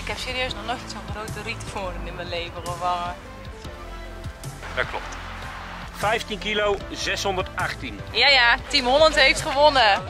Ik heb serieus nog nooit zo'n grote rietvorm in mijn leven gevangen. Dat klopt. 15 kilo, 618. Ja, Team Holland heeft gewonnen.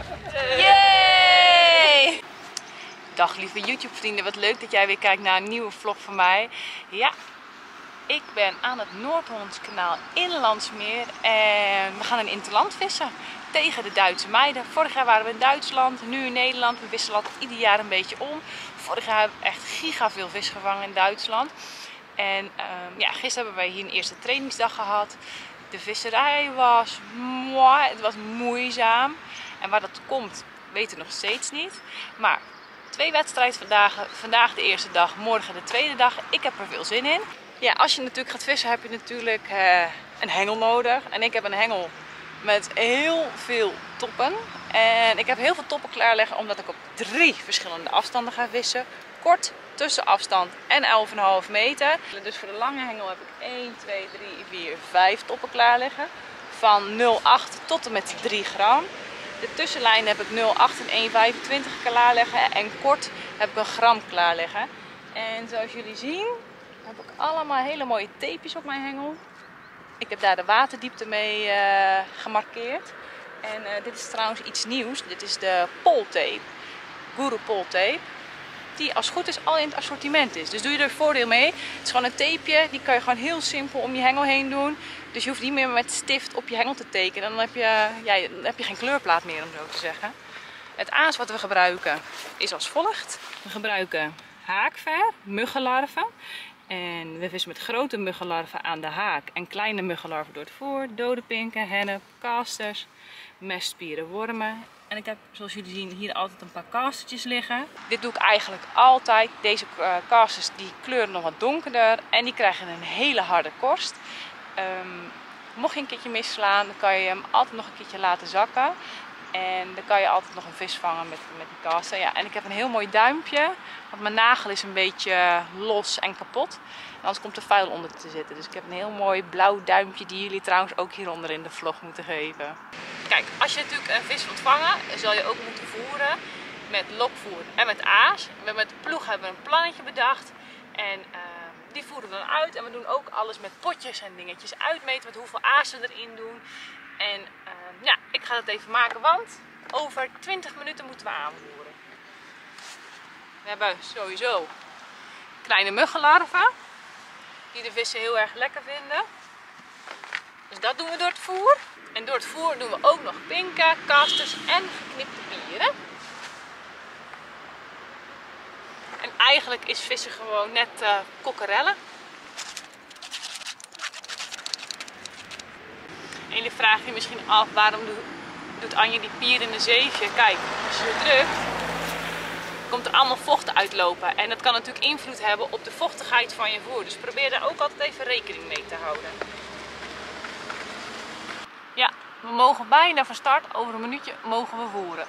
Yay! Dag lieve YouTube vrienden, wat leuk dat jij weer kijkt naar een nieuwe vlog van mij. Ja, ik ben aan het Noord-Hollands kanaal in Landsmeer en we gaan een interland vissen tegen de Duitse meiden. Vorig jaar waren we in Duitsland, nu in Nederland. We wisselen altijd ieder jaar een beetje om. Vorig jaar hebben we echt giga veel vis gevangen in Duitsland. En ja, gisteren hebben wij hier een eerste trainingsdag gehad. De visserij was mooi, het was moeizaam. En waar dat komt, weten we nog steeds niet. Maar 2 wedstrijddagen, vandaag de eerste dag, morgen de tweede dag. Ik heb er veel zin in. Ja, als je natuurlijk gaat vissen heb je natuurlijk een hengel nodig. En ik heb een hengel met heel veel toppen. En ik heb heel veel toppen klaarleggen omdat ik op 3 verschillende afstanden ga vissen. Kort, tussenafstand en 11,5 meter. Dus voor de lange hengel heb ik 1, 2, 3, 4, 5 toppen klaar liggen. Van 0,8 tot en met 3 gram. De tussenlijn heb ik 0,8 en 1,25 klaar liggen. En kort heb ik een gram klaar liggen. En zoals jullie zien heb ik allemaal hele mooie tapejes op mijn hengel. Ik heb daar de waterdiepte mee gemarkeerd. En dit is trouwens iets nieuws. Dit is de poltape. Guru poltape. Die als het goed is al in het assortiment is. Dus doe je er voordeel mee. Het is gewoon een tapeje. Die kan je gewoon heel simpel om je hengel heen doen. Dus je hoeft niet meer met stift op je hengel te tekenen. Dan heb je geen kleurplaat meer om zo te zeggen. Het aas wat we gebruiken is als volgt. We gebruiken haakver, muggenlarven. En we vissen met grote muggenlarven aan de haak en kleine muggenlarven door het voer. Dode pinken, hennep, casters, mestspieren, wormen. En ik heb, zoals jullie zien, hier altijd een paar castertjes liggen. Dit doe ik eigenlijk altijd. Deze casters die kleuren nog wat donkerder en die krijgen een hele harde korst. Mocht je een keertje misslaan, dan kan je hem altijd nog een keertje laten zakken. En dan kan je altijd nog een vis vangen met die caster. Ja, en ik heb een heel mooi duimpje, want mijn nagel is een beetje los en kapot. En anders komt er vuil onder te zitten. Dus ik heb een heel mooi blauw duimpje die jullie trouwens ook hieronder in de vlog moeten geven. Kijk, als je natuurlijk een vis wilt vangen, zal je ook moeten voeren met lokvoer en met aas. Met de ploeg hebben we een plannetje bedacht. En die voeren we dan uit. En we doen ook alles met potjes en dingetjes uitmeten met hoeveel aas we erin doen. En ja, ik ga dat even maken, want over 20 minuten moeten we aanvoeren. We hebben sowieso kleine muggenlarven, die de vissen heel erg lekker vinden. Dus dat doen we door het voer. En door het voer doen we ook nog pinken, casters en geknipte pieren. En eigenlijk is vissen gewoon net kokkerellen. En jullie vragen je misschien af, waarom doet Anje die pier in een zeefje? Kijk, als je ze drukt, komt er allemaal vocht uitlopen. En dat kan natuurlijk invloed hebben op de vochtigheid van je voer. Dus probeer daar ook altijd even rekening mee te houden. Ja, we mogen bijna van start. Over een minuutje mogen we voeren.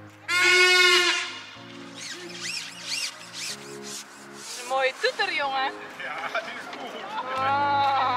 Dat is een mooie toeter, jongen. Ja, die is goed. Oh.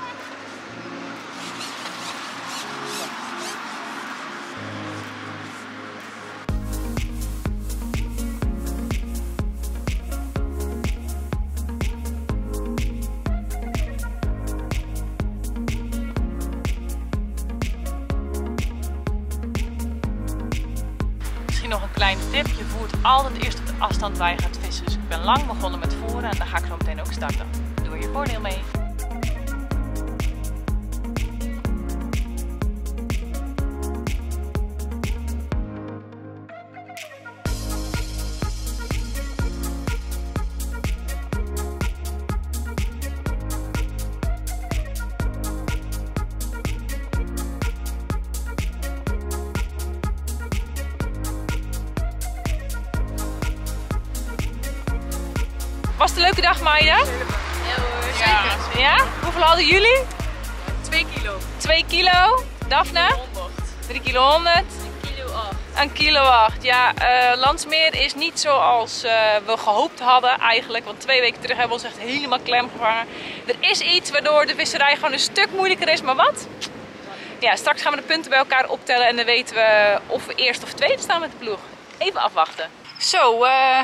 Nog een kleine tip, je voert altijd eerst op de afstand waar je gaat vissen. Dus ik ben lang begonnen met voeren en daar ga ik zo meteen ook starten. Doe er je voordeel mee. Was het een leuke dag, meiden? Ja hoor, zeker. Ja? Hoeveel hadden jullie? 2 kilo. 2 kilo. Daphne? 100. 3 kilo 100. 1 kilo 8. Een kilo 8. Ja, Landsmeer is niet zoals we gehoopt hadden eigenlijk. Want 2 weken terug hebben we ons echt helemaal klem gevangen. Er is iets waardoor de visserij gewoon een stuk moeilijker is. Maar wat? Ja, straks gaan we de punten bij elkaar optellen. En dan weten we of we eerst of tweede staan met de ploeg. Even afwachten. Zo,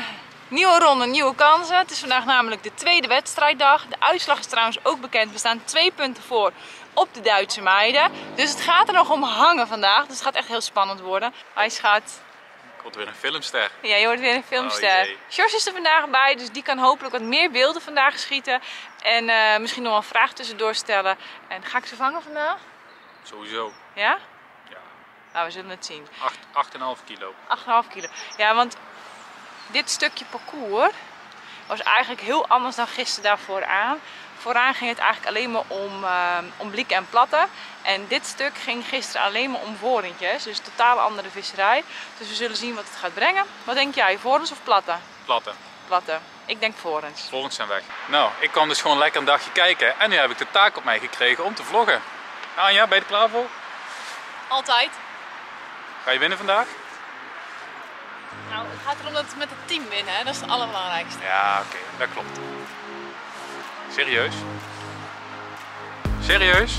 Nieuwe ronde, nieuwe kansen. Het is vandaag namelijk de tweede wedstrijddag. De uitslag is trouwens ook bekend. We staan 2 punten voor op de Duitse meiden. Dus het gaat er nog om hangen vandaag. Dus het gaat echt heel spannend worden. Hij schat. Ik word weer een filmster. Ja, je wordt weer een filmster. Oh, Sjors is er vandaag bij, dus die kan hopelijk wat meer beelden vandaag schieten. En misschien nog wel een vraag tussendoor stellen. En ga ik ze vangen vandaag? Sowieso. Ja? Ja. Nou, we zullen het zien. 8,5 kilo. 8,5 kilo. Ja, want dit stukje parcours was eigenlijk heel anders dan gisteren daarvoor aan. Vooraan ging het eigenlijk alleen maar om blikken en platten. En dit stuk ging gisteren alleen maar om vorentjes. Dus totaal andere visserij. Dus we zullen zien wat het gaat brengen. Wat denk jij, vorens of platten? Platten. Platten. Ik denk vorens. Vorens zijn weg. Nou, ik kwam dus gewoon lekker een dagje kijken. En nu heb ik de taak op mij gekregen om te vloggen. Anja, ben je er klaar voor? Altijd. Ga je winnen vandaag? Nou, het gaat erom dat we met het team winnen, hè? Dat is het allerbelangrijkste. Ja, oké, dat klopt. Serieus? Serieus?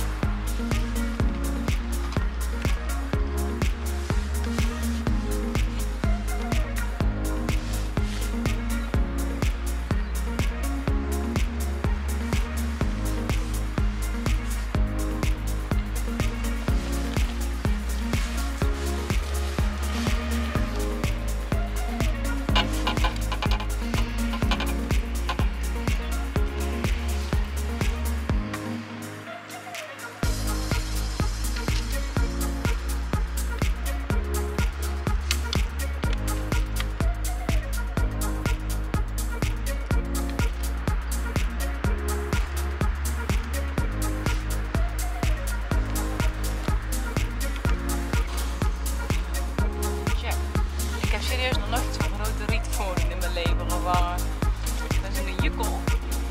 Ik heb serieus nog nooit zo'n grote rietvoren in mijn leven gevangen. Dat is een jukkel.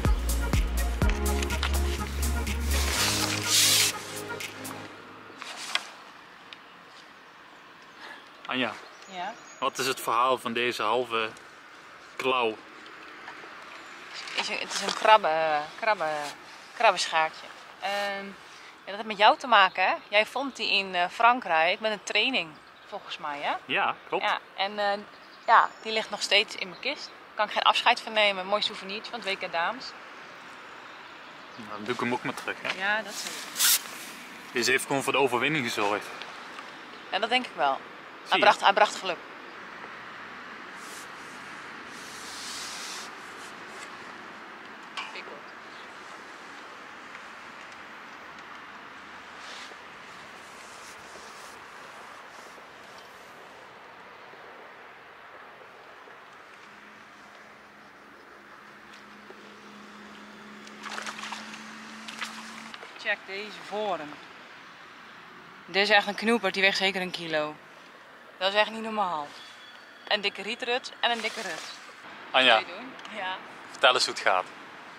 Anja, Ja. wat is het verhaal van deze halve klauw? Het is een krabbenschaartje. Ja, dat heeft met jou te maken, hè? Jij vond die in Frankrijk met een training, volgens mij, hè? Ja, klopt. Ja, en ja, die ligt nog steeds in mijn kist. Daar kan ik geen afscheid van nemen. Een mooi souvenirtje van het WK Dames. Nou, dan doe ik hem ook maar terug, hè? Ja, dat zeker. Deze heeft gewoon voor de overwinning gezorgd. Ja, dat denk ik wel. Zie je? Hij bracht geluk. Check deze voren. Dit is echt een knoepert, die weegt zeker 1 kilo. Dat is echt niet normaal. Een dikke rietrut en een dikke rut. Anja, Wat wil je doen? Ja. vertel eens hoe het gaat.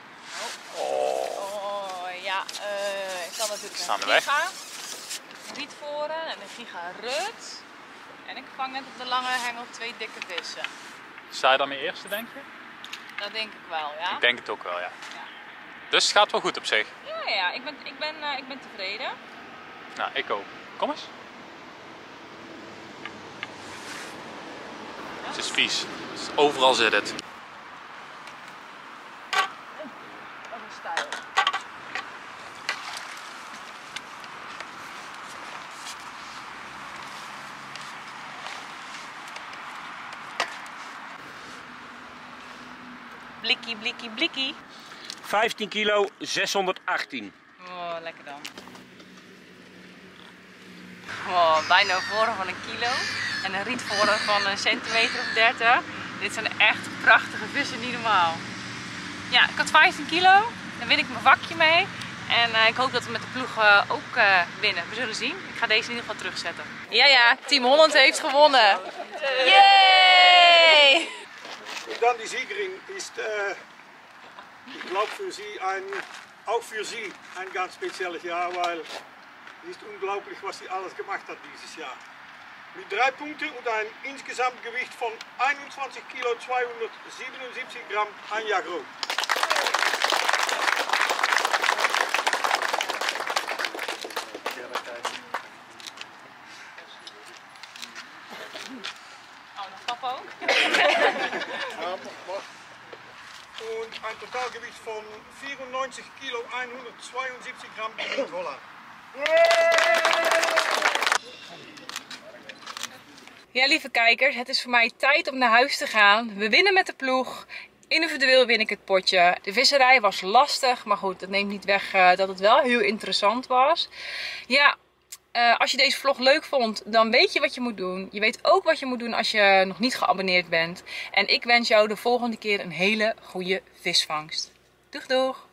Oh ja, ik kan natuurlijk Staan een er weg. giga, rietvoren en een giga rut. En ik vang net op de lange hengel 2 dikke vissen. Sta je dan mee eerste, denk je? Dat denk ik wel, ja. Ik denk het ook wel, ja. Ja. Dus het gaat wel goed op zich. Ja, ik ben tevreden. Nou, ik ook. Kom eens. Het is vies. Overal zit het. Wat een stijl. Blikkie, blikkie, blikkie. 15 kilo 618. Oh, lekker dan. Oh, bijna voren van 1 kilo. En een rietvoren van een centimeter of 30. Dit zijn echt prachtige vissen, niet normaal. Ja, ik had 15 kilo. Dan win ik mijn vakje mee. En ik hoop dat we met de ploeg ook winnen. We zullen zien. Ik ga deze in ieder geval terugzetten. Ja, Team Holland heeft gewonnen. Yay! Und dann die Siegerin ist, ich glaube auch für sie ein ganz spezielles Jahr, weil es ist unglaublich, was sie alles gemacht hat dieses Jahr. Mit 3 Punkten und ein Insgesamtgewicht von 21 Kilo 277 Gramm Anja Groot. Oh, nog papa ook? Ja, und ein Totalgewicht von 94 Kilo 172 Gramm in Holland. Ja, lieve kijkers, het is voor mij tijd om naar huis te gaan. We winnen met de ploeg. Individueel win ik het potje. De visserij was lastig, maar goed, dat neemt niet weg dat het wel heel interessant was. Ja, als je deze vlog leuk vond, dan weet je wat je moet doen. Je weet ook wat je moet doen als je nog niet geabonneerd bent. En ik wens jou de volgende keer een hele goede visvangst. Doeg doeg!